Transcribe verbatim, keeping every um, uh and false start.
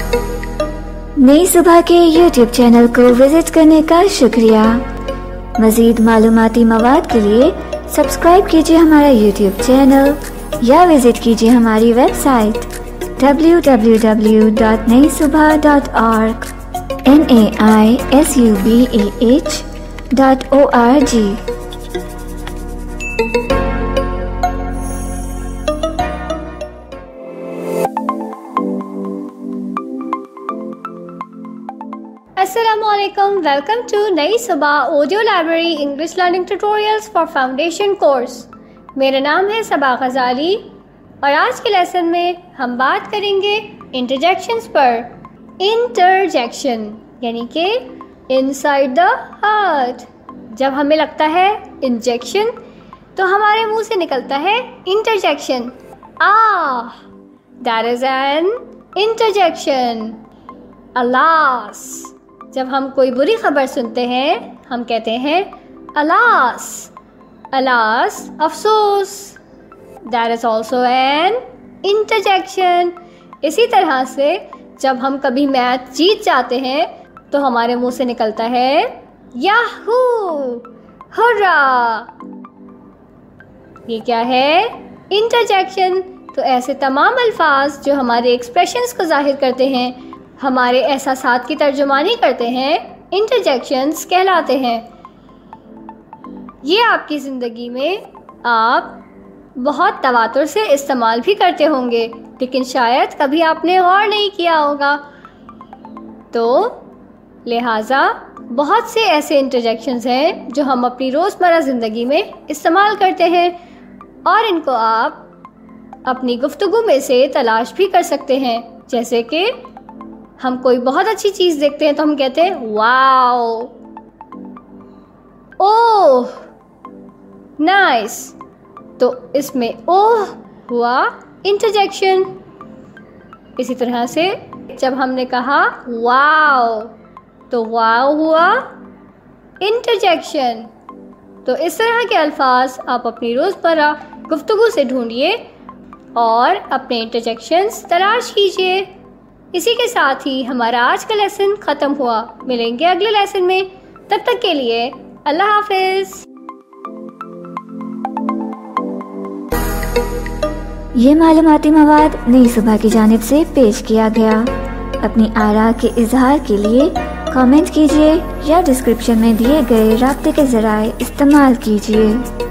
नई सुबह के यूट्यूब चैनल को विजिट करने का शुक्रिया। मज़ीद मालूमाती मवाद के लिए सब्सक्राइब कीजिए हमारा यूट्यूब चैनल या विजिट कीजिए हमारी website W W W dot Nai Subah dot org N A I S U B A H dot O R G. Assalamualaikum, welcome to Nai Subah audio library English learning tutorials for foundation course. मेरा नाम है सबा गजाली और आज के lesson में हम बात करेंगे इंटरजेक्शंस पर। इंटरजेक्शन यानी कि इनसाइड द हार्ट। जब हमें लगता है इंजेक्शन तो हमारे मुंह से निकलता है interjection. Ah, that is an interjection. Alas, जब हम कोई बुरी खबर सुनते हैं हम कहते हैं अलास, अलास अफसोस। That is also an interjection. इसी तरह से जब हम कभी मैच जीत जाते हैं तो हमारे मुंह से निकलता है याहू, हुर्रा। ये क्या है? इंटरजेक्शन। तो ऐसे तमाम अल्फाज जो हमारे एक्सप्रेशंस को जाहिर करते हैं, हमारे एहसासात की तर्जुमानी करते हैं, इंटरजेक्शंस कहलाते हैं। ये आपकी ज़िंदगी में आप बहुत तवातुर से इस्तेमाल भी करते होंगे, लेकिन शायद कभी आपने गौर नहीं किया होगा। तो लिहाजा बहुत से ऐसे इंटरजेक्शंस हैं जो हम अपनी रोज़मर्रा ज़िंदगी में इस्तेमाल करते हैं और इनको आप अपनी गुफ्तगू में से तलाश भी कर सकते हैं। जैसे कि हम कोई बहुत अच्छी चीज़ देखते हैं तो हम कहते हैं वाओ, ओह, नाइस। तो इसमें ओह हुआ इंटरजेक्शन। इसी तरह से जब हमने कहा वाओ तो वाओ हुआ इंटरजेक्शन। तो इस तरह के अल्फाज आप अपनी रोज़मर्रा गुफ्तगू से ढूंढिए और अपने इंटरजेक्शंस तलाश कीजिए। इसी के साथ ही हमारा आज का लेसन ख़त्म हुआ। मिलेंगे अगले लेसन में, तब तक के लिए अल्लाह हाफिज़। ये मालूमाती मवाद नई सुबह की जानिब से पेश किया गया। अपनी आरा के इजहार के लिए कमेंट कीजिए या डिस्क्रिप्शन में दिए गए राब्ते के ज़राए इस्तेमाल कीजिए।